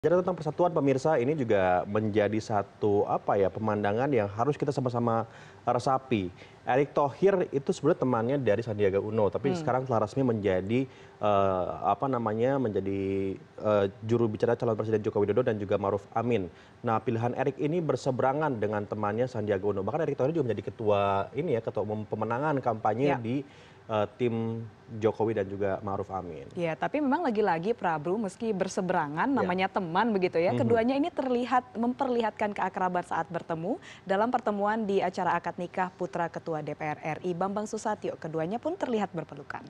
Bicara tentang persatuan pemirsa, ini juga menjadi satu pemandangan yang harus kita sama-sama resapi. Erick Thohir itu sebenarnya temannya dari Sandiaga Uno, tapi sekarang telah resmi menjadi juru bicara calon Presiden Joko Widodo dan juga Ma'ruf Amin. Nah, pilihan Erick ini berseberangan dengan temannya Sandiaga Uno. Bahkan Erick Thohir juga menjadi ketua umum pemenangan kampanye di tim Jokowi dan juga Ma'ruf Amin. Ya, tapi memang lagi-lagi Prabu meski berseberangan namanya teman begitu ya. Keduanya ini memperlihatkan keakraban saat bertemu dalam pertemuan di acara akad nikah putra Ketua DPR RI Bambang Susatyo. Keduanya pun terlihat berpelukan.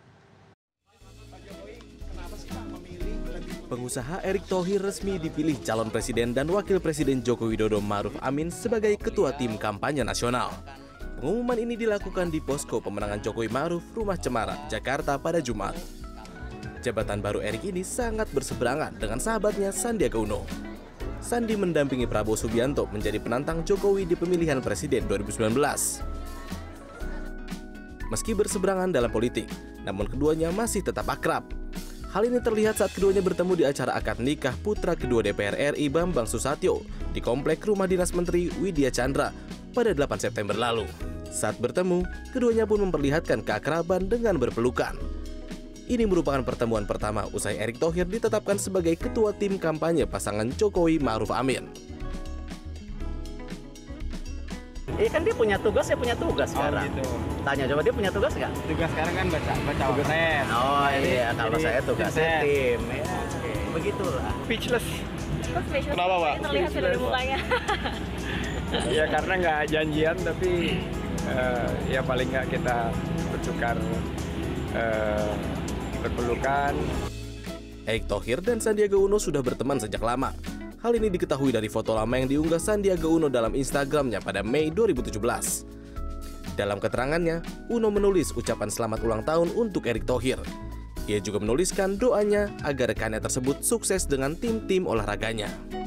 Pengusaha Erick Thohir resmi dipilih calon presiden dan wakil presiden Joko Widodo Ma'ruf Amin sebagai ketua tim kampanye nasional. Pengumuman ini dilakukan di posko pemenangan Jokowi Ma'ruf, Rumah Cemara, Jakarta pada Jumat. Jabatan baru Erick ini sangat berseberangan dengan sahabatnya Sandiaga Uno. Sandi mendampingi Prabowo Subianto menjadi penantang Jokowi di pemilihan presiden 2019. Meski berseberangan dalam politik, namun keduanya masih tetap akrab. Hal ini terlihat saat keduanya bertemu di acara akad nikah putra kedua DPR RI Bambang Susatyo di komplek rumah dinas Menteri Widya Chandra pada 8 September lalu. Saat bertemu, keduanya pun memperlihatkan keakraban dengan berpelukan. Ini merupakan pertemuan pertama usai Erick Thohir ditetapkan sebagai ketua tim kampanye pasangan Jokowi Ma'ruf Amin. Kan dia punya tugas, saya punya tugas sekarang. Gitu. Tanya coba dia punya tugas nggak? Tugas sekarang kan baca wapres. Oh iya, kalau saya tugasnya tim. Ya, begitulah. Speechless. Kenapa Pak? Terlihat dari mukanya. Ya karena nggak janjian tapi ya paling nggak kita bertukar berpelukan. Erick Thohir dan Sandiaga Uno sudah berteman sejak lama. Hal ini diketahui dari foto lama yang diunggah Sandiaga Uno dalam Instagramnya pada Mei 2017. Dalam keterangannya, Uno menulis ucapan selamat ulang tahun untuk Erick Thohir. Ia juga menuliskan doanya agar rekannya tersebut sukses dengan tim-tim olahraganya.